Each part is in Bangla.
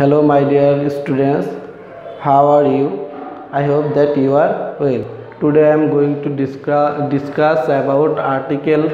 Hello, my dear students. How are you? I hope that you are well. Today I am going to discuss about article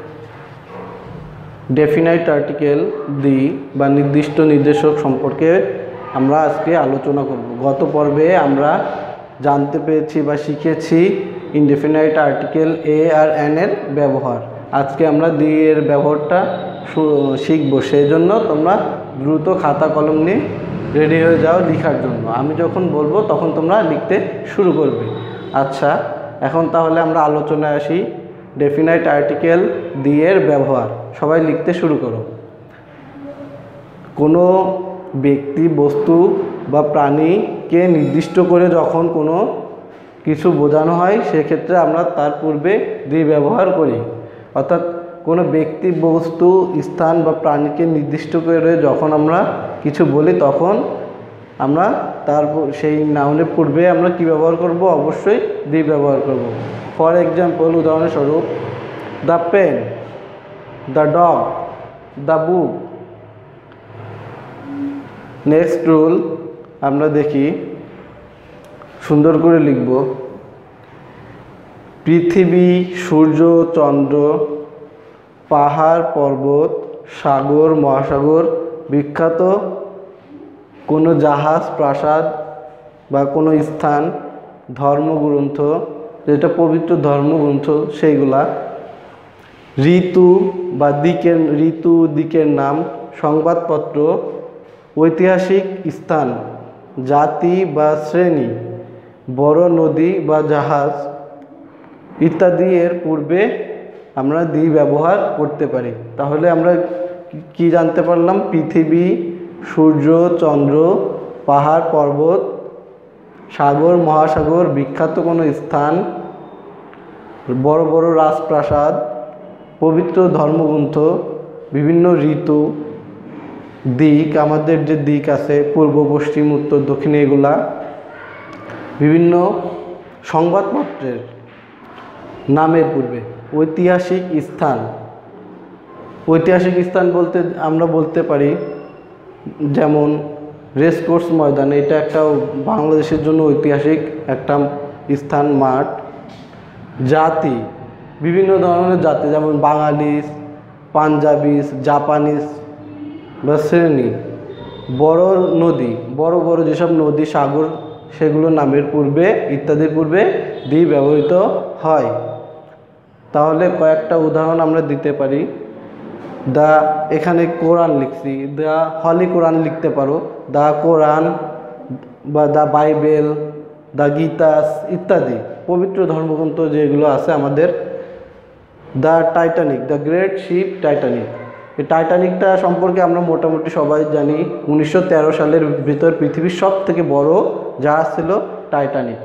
definite article the বা নির্দিষ্ট নির্দেশক সম্পর্কে আমরা আজকে আলোচনা করব। গত পর্বে আমরা জানতে পেরেছি বা শিখেছি ইনডেফিনাইট আর্টিকেল এ আর এন এর ব্যবহার। আজকে আমরা দি এর ব্যবহারটা শিখব। সেই জন্য তোমরা দ্রুত খাতা কলম নিয়ে রেডি হয়ে যাও লেখার জন্য। আমি যখন বলবো তখন তোমরা লিখতে শুরু করবে। আচ্ছা, এখন তাহলে আমরা আলোচনায় আসি। ডেফিনাইট আর্টিকেল দি এর ব্যবহার। সবাই লিখতে শুরু করো। কোনো ব্যক্তি, বস্তু বা প্রাণীকে নির্দিষ্ট করে যখন কোনো কিছু বোঝানো হয় সেক্ষেত্রে আমরা তার পূর্বে দি ব্যবহার করি। অর্থাৎ কোনো ব্যক্তি, বস্তু, স্থান বা প্রাণীকে নির্দিষ্ট করে যখন আমরা কিছু বলি তখন আমরা তার সেই নাউনের পূর্বে আমরা কি ব্যবহার করব? অবশ্যই দি ব্যবহার করব। ফর এক্সাম্পল, উদাহরণস্বরূপ, the pen, the dog, the book. Next rule আমরা দেখি, সুন্দর করে লিখব। পৃথিবী, সূর্য, চন্দ্র, পাহাড়, পর্বত, সাগর, মহাসাগর, বিখ্যাত কোনো জাহাজ, প্রাসাদ বা কোনো স্থান, ধর্মগ্রন্থ, যেটা পবিত্র ধর্মগ্রন্থ সেইগুলা, ঋতু বা দিকের নাম, সংবাদপত্র, ঐতিহাসিক স্থান, জাতি বা শ্রেণী, বড় নদী বা জাহাজ ইত্যাদি এর পূর্বে আমরা দি ব্যবহার করতে পারি। তাহলে আমরা কি জানতে পারলাম? পৃথিবী, সূর্য, চন্দ্র, পাহাড়, পর্বত, সাগর, মহাসাগর, বিখ্যাত কোনো স্থান, বড় বড় রাজপ্রাসাদ, পবিত্র ধর্মগ্রন্থ, বিভিন্ন ঋতু, দিক, আমাদের যে দিক আছে পূর্ব, পশ্চিম, উত্তর, দক্ষিণ, এগুলা, বিভিন্ন সংবাদপত্রের নামের পূর্বে, ঐতিহাসিক স্থান। ঐতিহাসিক স্থান বলতে আমরা বলতে পারি যেমন রেসকোর্স ময়দান, এটা একটা বাংলাদেশের জন্য ঐতিহাসিক একটা স্থান, মাঠ। জাতি, বিভিন্ন ধরনের জাতি, যেমন বাঙালিস, পাঞ্জাবিস, জাপানিস বা শ্রেণী। বড় নদী, বড় বড় যেসব নদী, সাগর, সেগুলো নামের পূর্বে ইত্যাদির পূর্বে দি ব্যবহৃত হয়। তাহলে কয়েকটা উদাহরণ আমরা দিতে পারি। এখানে কোরআন লিখছি, দ্য হলি কোরআন লিখতে পারো, দ্য কোরআন বা দ্য বাইবেল, দ্য গীতাস ইত্যাদি পবিত্র ধর্মগ্রন্থ যেগুলো আছে আমাদের। The Titanic, the great ship Titanic. এই টাইটানিকটা সম্পর্কে আমরা মোটামুটি সবাই জানি। 1913 সালের ভিতর পৃথিবীর সব থেকে বড় জাহাজ ছিল টাইটানিক।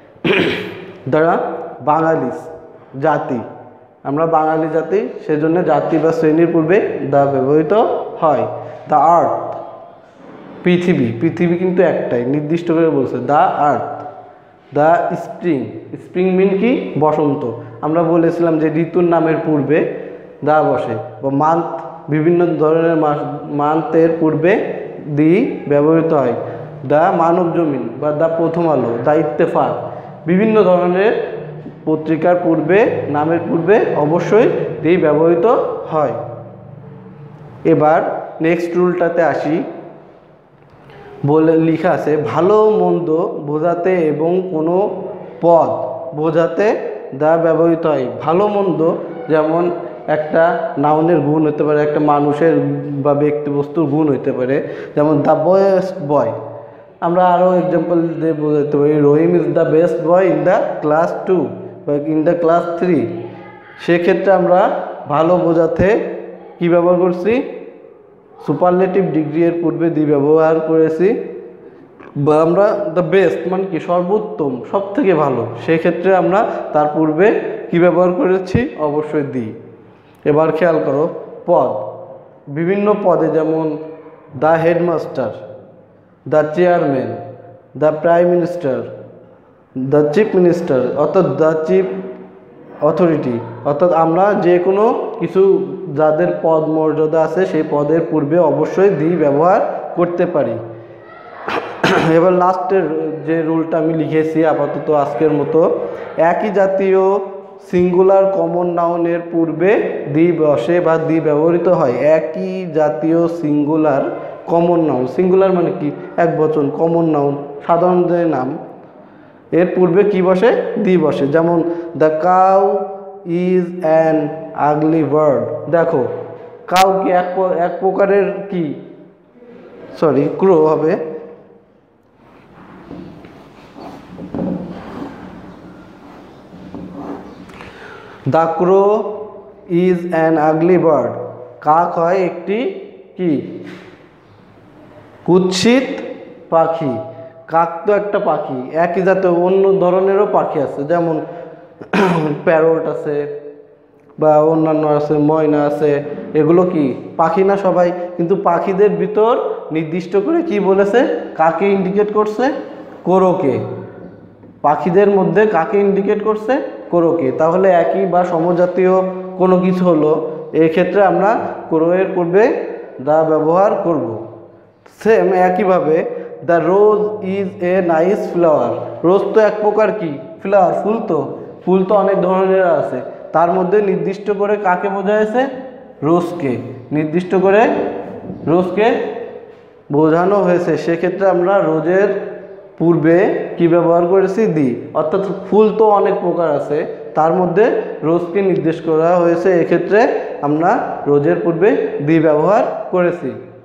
দ্য বাঙালিস, জাতি, আমরা বাঙালি জাতি, সেজন্য জাতি বা শ্রেণীর পূর্বে দা ব্যবহৃত হয়। দ্য আর্থ, পৃথিবী, পৃথিবী কিন্তু একটাই, নির্দিষ্ট করে বলছে the Earth. The spring, spring mean কি? বসন্ত। আমরা বলেছিলাম যে ঋতুর নামের পূর্বে দা বসে। বা মান্থ, বিভিন্ন ধরনের মান্থের পূর্বে দি ব্যবহৃত হয়। দ্য মানব জমিন বা দ্য প্রথম আলো, দ্য ইত্তেফাক, বিভিন্ন ধরনের পত্রিকার পূর্বে, নামের পূর্বে অবশ্যই দি ব্যবহৃত হয়। এবার নেক্সট রুলটাতে আসি। লেখা আছে, ভালো মন্দ বোঝাতে এবং কোনো পদ বোঝাতে দা ব্যবহৃত হয়। ভালো মন্দ যেমন একটা নাউনের গুণ হতে পারে, একটা মানুষের বা ব্যক্তি বস্তুর গুণ হতে পারে। যেমন দ্য বেস্ট বয়, আমরা আরও এক্সাম্পল দিয়ে বোঝাতে পারি, Rahim is the best boy in the class 2 বা ইন দ্য ক্লাস 3। সেক্ষেত্রে আমরা ভালো বোঝাতে কি ব্যবহার করছি? সুপারলেটিভ ডিগ্রি এর পূর্বে দি ব্যবহার করেছি। বা আমরা দ্য বেস্ট মানে কি? সর্বোত্তম, সব থেকে ভালো, সেক্ষেত্রে আমরা তার পূর্বে কি ব্যবহার করেছি? অবশ্যই দি। এবার খেয়াল করো, পদ, বিভিন্ন পদে, যেমন the headmaster, the chairman, the prime minister, the chief minister, অর্থাৎ দ্য চিফ অথরিটি। অর্থাৎ আমরা যে কোনো কিছু যাদের পদ মর্যাদা আছে সেই পদের পূর্বে অবশ্যই দি ব্যবহার করতে পারি। এবার লাস্টের যে রুলটা আমি লিখেছি আপাতত আজকের মতো, একই জাতীয় সিঙ্গুলার কমন নাউনের পূর্বে দি বসে বা দি ব্যবহৃত হয়। একই জাতীয় সিঙ্গুলার কমন নাউন, সিঙ্গুলার মানে কি এক বচন, কমন নাউন সাধারণ যে নাম, এর পূর্বে কি বসে দি বসে। যেমন the cow is an ugly bird. দেখো কাউ কি এক প্রকারের কি ক্রো হবে। The crow is an ugly bird. কাক হয় একটি কি কুৎসিত পাখি। কাক তো একটা পাখি, একই জাতীয় অন্য ধরনেরও পাখি আছে, যেমন প্যারট আছে বা অন্যান্য আছে, ময়না আছে, এগুলো কি পাখি না সবাই? কিন্তু পাখিদের ভিতর নির্দিষ্ট করে কি বলেছে, কাকে ইন্ডিকেট করছে, কোরোকে। পাখিদের মধ্যে কাকে ইন্ডিকেট করছে, কোরোকে। তাহলে একই বা সমজাতীয় কোনো কিছু হলো, এক্ষেত্রে আমরা কোরো এর পূর্বে দা ব্যবহার করব। সেম একইভাবে the rose is a nice flower. Rose তো এক প্রকার কি ফ্লাওয়ার, ফুল তো অনেক ধরনের আছে, তার মধ্যে নির্দিষ্ট করে কাকে বোঝাইছে, রোজকে নির্দিষ্ট করে রোজকে বোঝানো হয়েছে। সেক্ষেত্রে আমরা রোজের পূর্বে কি ব্যবহার করেছি, দি। অর্থাৎ ফুল তো অনেক প্রকার আছে, তার মধ্যে রোজকে নির্দেশ করা হয়েছে, এক্ষেত্রে আমরা রোজের পূর্বে দি ব্যবহার করেছি।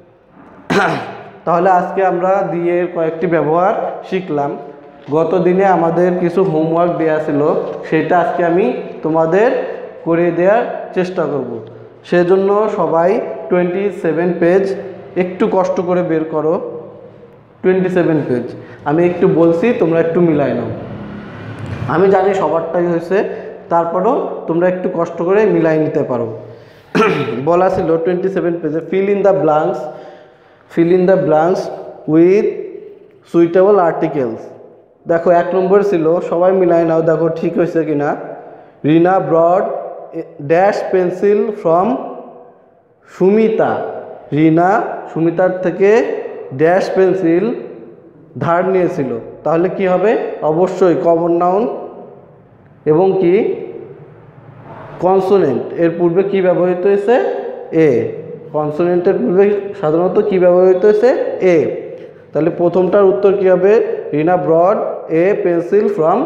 তাহলে আজকে আমরা দি এর কয়েকটি ব্যবহার শিখলাম। গত দিনে আমাদের কিছু হোমওয়ার্ক দেওয়া ছিল, সেটা আজকে আমি তোমাদের করে দেওয়ার চেষ্টা করব। সেজন্য সবাই 27 পেজ একটু কষ্ট করে বের করো। 27 পেজ আমি একটু বলছি, তোমরা একটু মিলাই নাও। আমি জানি সবারটাই হয়েছে, তারপরও তোমরা একটু কষ্ট করে মিলাই নিতে পারো। বলা ছিল 27 পেজে fill in the blanks with suitable articles. দেখো 1 নম্বর ছিল, সবাই মিলাই নাও, দেখো ঠিক হয়েছে কিনা। Rina borrowed dash pencil from Sumita. Rina সুমিতার থেকে ড্যাশ পেন্সিল ধার নিয়েছিল। তাহলে কি হবে, অবশ্যই কমন নাউন এবং কি কনসোনেন্ট এর পূর্বে কি ব্যবহৃত হয়েছে, এ। কনসোনেন্টের পূর্বে সাধারণত কি ব্যবহৃত হয়েছে, এ। তাহলে প্রথমটার উত্তর কি হবে, Rina borrowed a pencil from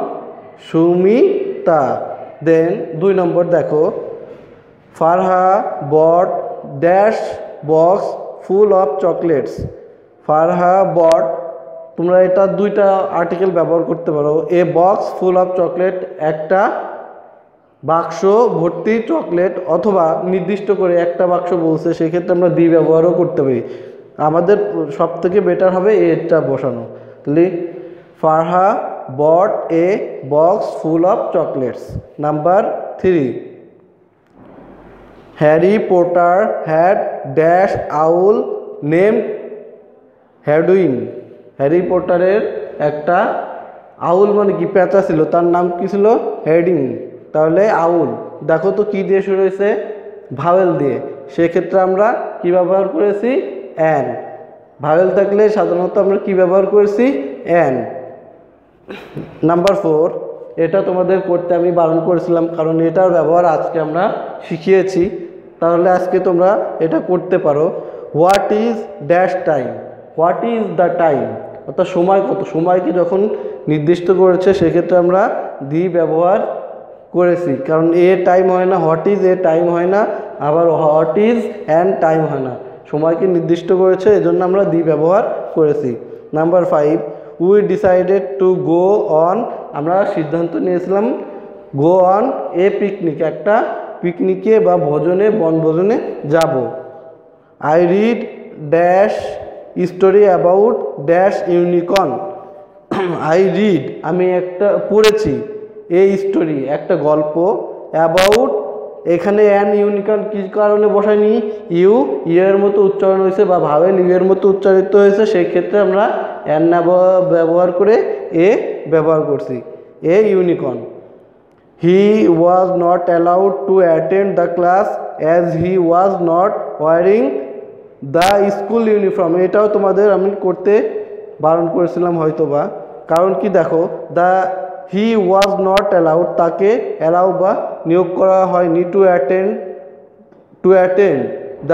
Sumita. Then 2 নম্বর দেখো, Farha bought dash box full of chocolates. Farha bought, তোমরা এটা দুইটা আর্টিকেল ব্যবহার করতে পারো। A box full of chocolate, একটা বাক্স ভর্তি চকলেট, অথবা নির্দিষ্ট করে একটা বাক্স বলছে, সেক্ষেত্রে আমরা দি ব্যবহারও করতে পারি। আমাদের সব থেকে বেটার হবে এটা বসানো। তাহলে Farha bought a box full of chocolates. Number 3, Harry Potter had dash owl name Hedwig. Harry পটারের একটা আউল মানে কি পেঁচা ছিল, তার নাম কি ছিল, হেডিং। তাহলে আউল দেখো তো কি দিয়ে শুরু হয়েছে, ভাওয়েল দিয়ে। সেক্ষেত্রে আমরা কি ব্যবহার করেছি, অ্যান। ভাওয়েল থাকলে সাধারণত আমরা কি ব্যবহার করেছি, অ্যান। নাম্বার 4, এটা তোমাদের করতে আমি বারণ করেছিলাম, কারণ এটার ব্যবহার আজকে আমরা শিখিয়েছি। তাহলে আজকে তোমরা এটা করতে পারো। What is dash time. What is the time, অর্থাৎ সময় কত, সময়কে যখন নির্দিষ্ট করেছে সেক্ষেত্রে আমরা দি ব্যবহার করেছি, কারণ এ টাইম হয় না, হোয়াট ইজ এ টাইম হয় না, আবার হোয়াট ইজ অ্যান টাইম হয় না। সময়কে নির্দিষ্ট করেছে, এজন্য আমরা দি ব্যবহার করেছি। Number 5, we decided to go on. আমরা সিদ্ধান্ত নিয়েছিলাম গো অন এ পিকনিক, একটা পিকনিকে বা ভোজনে, বনভোজনে যাব। I read dash story about dash unicorn. I read, আমি একটা পড়েছি, এ স্টোরি, একটা গল্প, অ্যাবাউট, এখানে অ্যান ইউনিকর্ন কী কারণে বসায়নি, ইউ এর মতো উচ্চারণ হয়েছে বা ভাওয়েল ইউ এর মতো উচ্চারিত হয়েছে, সেই ক্ষেত্রে আমরা অ্যান ব্যবহার করে এ ব্যবহার করছি, a unicorn. He was not allowed to attend the class as he was not wearing the school uniform. এটাও তোমাদের আমি করতে বারণ করেছিলাম হয়তোবা। কারণ কি দেখো, the he was not allowed, তাকে অ্যালাউ বা নিয়োগ করা হয়নি টু অ্যাটেন্ড দ্য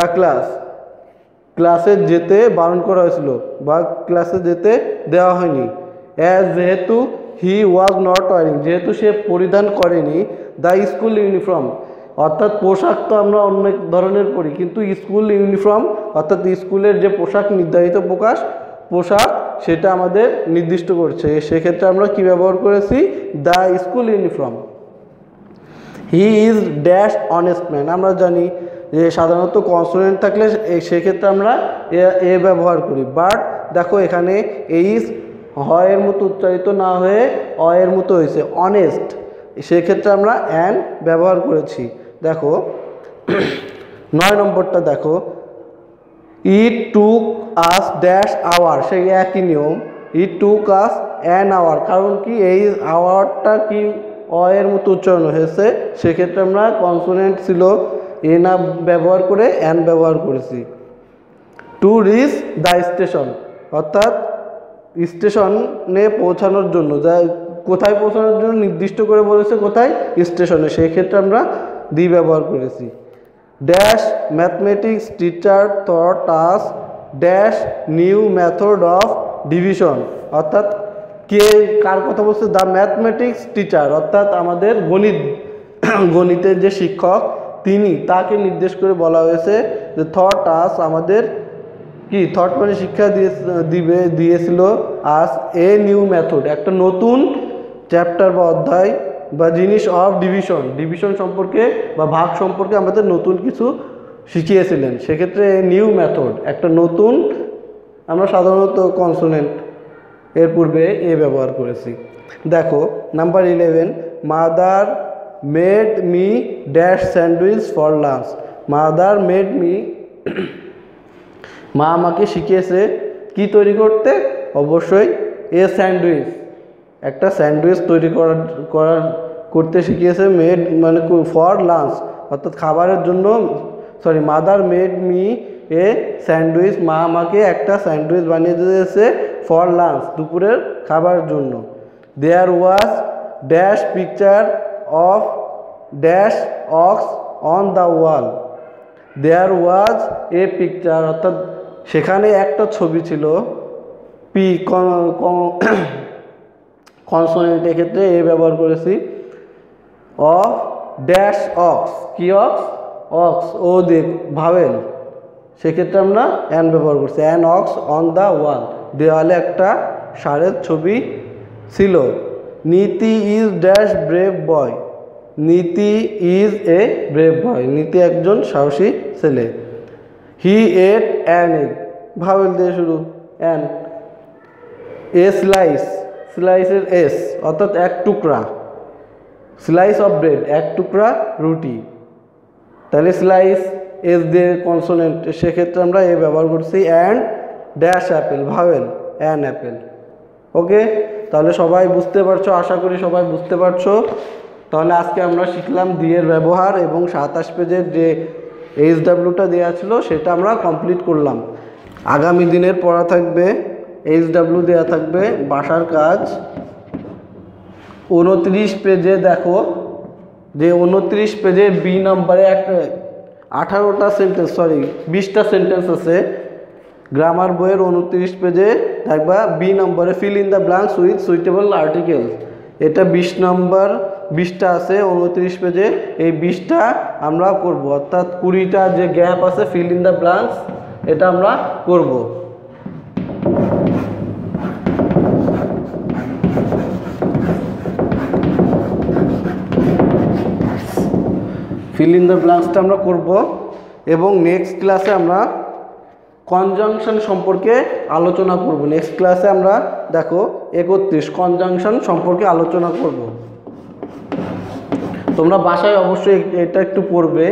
ক্লাসে যেতে বারণ করা হয়েছিল বা ক্লাসে যেতে দেওয়া হয়নি। যেহেতু হি ওয়াজ নট ওয়ারিং, যেহেতু সে পরিধান করেনি দ্য স্কুল ইউনিফর্ম, অর্থাৎ পোশাক তো আমরা অনেক ধরনের পরি, কিন্তু স্কুল ইউনিফর্ম অর্থাৎ স্কুলের যে পোশাক নির্ধারিত পোশাক সেটা আমাদের নির্দিষ্ট করছে। সেক্ষেত্রে আমরা কি ব্যবহার করেছি, the school uniform. He is dash honest man, আমরা জানি যে সাধারণত কনসোনেন্ট থাকলে সেক্ষেত্রে আমরা এ ব্যবহার করি, বাট দেখো এখানে এইজ হয়ের মতো উচ্চারিত না হয়ে অয়ের মতো হয়েছে, অনেস্ট, সেক্ষেত্রে আমরা অ্যান ব্যবহার করেছি। দেখো 9 নম্বরটা দেখো, ইট টুক আস ড্যাশ আওয়ার, সেই একই নিয়ম, ইট টুক আস অ্যান আওয়ার, কারণ কি এই আওয়ারটা কি অয়ের মতো উচ্চারণ হয়েছে, সেক্ষেত্রে আমরা কনসোনেন্ট ছিল এ না ব্যবহার করে অ্যান ব্যবহার করেছি। টু রিচ দ্য স্টেশন, অর্থাৎ স্টেশনে পৌঁছানোর জন্য, যা কোথায় পৌঁছানোর জন্য নির্দিষ্ট করে বলেছে, কোথায়, স্টেশনে, সেই ক্ষেত্রে আমরা দি ব্যবহার করেছি। Dash mathematics teacher thought us dash new method of division, অর্থাৎ কার কথা বলছে, দ্য ম্যাথমেটিক্স টিচার, অর্থাৎ আমাদের গণিতের যে শিক্ষক তিনি, তাকে নির্দেশ করে বলা হয়েছে যে থট আস, আমাদের কি থট মানে শিক্ষা দিয়েছিল, আস এ নিউ মেথড, একটা নতুন চ্যাপ্টার বা অধ্যায় বা জিনিস অফ ডিভিশন সম্পর্কে বা ভাগ সম্পর্কে আমাদের নতুন কিছু শিখিয়েছিলেন। সেক্ষেত্রে নিউ মেথড একটা নতুন, আমরা সাধারণত কনসোনেন্ট এর পূর্বে এ ব্যবহার করেছি। দেখো number 11, mother made me dash sandwich for lunch, mother made me, মা আমাকে শিখিয়েছে কি তৈরি করতে, অবশ্যই এ স্যান্ডউইচ, একটা স্যান্ডউইচ তৈরি করতে শিখিয়েছে, মেড মানে ফর লাঞ্চ, অর্থাৎ খাবারের জন্য, mother made me a sandwich, মা আমাকে একটা স্যান্ডউইচ বানিয়ে দিয়েছে ফর লাঞ্চ, দুপুরের খাবার জন্য। There was dash picture of dash ox on the wall, there was a picture, অর্থাৎ সেখানে একটা ছবি ছিল, কনসোনেন্ট ক্ষেত্রে এ ব্যবহার করেছি, অফ ড্যাশ অক্স, কি অক্স ও দেখ ভাওয়েল, সেক্ষেত্রে আমরা অ্যান ব্যবহার করছি, an ox on the wall, দেওয়ালে একটা ষাঁড়ের ছবি ছিল। নীতি ইজ ড্যাশ ব্রেভ বয়, নীতি ইজ এ ব্রেভ বয়, নীতি একজন সাহসী ছেলে। He ate an egg, vowel দিয়ে শুরু, অ্যান। এ স্লাইসের এস, অর্থাৎ এক টুকরা, স্লাইস অফ ব্রেড, এক টুকরা রুটি, তাহলে স্লাইস এস দিয়ে কনসোনেন্ট, সেক্ষেত্রে আমরা এ ব্যবহার করছি। And dash apple, vowel, an apple. Okay, তাহলে সবাই বুঝতে পারছো, আশা করি সবাই বুঝতে পারছো। তাহলে আজকে আমরা শিখলাম দিয়ের ব্যবহার এবং 27 পেজের যে এইচডাব্লিউটা দেওয়া ছিল সেটা আমরা কমপ্লিট করলাম। আগামী দিনের পড়া থাকবে, এইচডাব্লিউ দেওয়া থাকবে, বাসার কাজ 29 পেজে। দেখো যে 29 পেজে বি নম্বরে 20টা সেন্টেন্স আছে, গ্রামার বইয়ের 29 পেজে দেখবা বি নম্বরে fill in the blanks with suitable articles, এটা 20টা আছে 29 পেজে, এই 20টা আমরা করব, অর্থাৎ 20টা যে গ্যাপ আছে ফিল ইন দ্য ব্ল্যাঙ্কস এটা আমরা করব। ফিল ইন দ্য ব্ল্যাঙ্কসটা আমরা করব এবং নেক্সট ক্লাসে আমরা কনজাংশন সম্পর্কে আলোচনা করব। নেক্সট ক্লাসে আমরা দেখো 31 কনজাংশন সম্পর্কে আলোচনা করব। তোমরা বাসায় অবশ্যই এটা একটু পড়বে।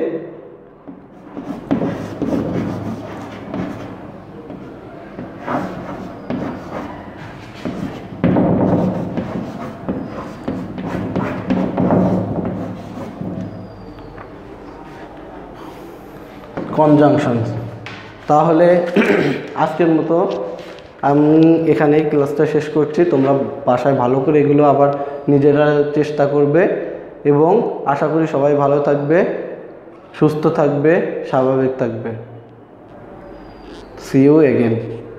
কনজাংশন, তাহলে আজকের মতো আমি এখানেই ক্লাসটা শেষ করছি। তোমরা বাসায় ভালো করে এগুলো আবার নিজেরা চেষ্টা করবে এবং আশা করি সবাই ভালো থাকবে, সুস্থ থাকবে, স্বাভাবিক থাকবে। See you again.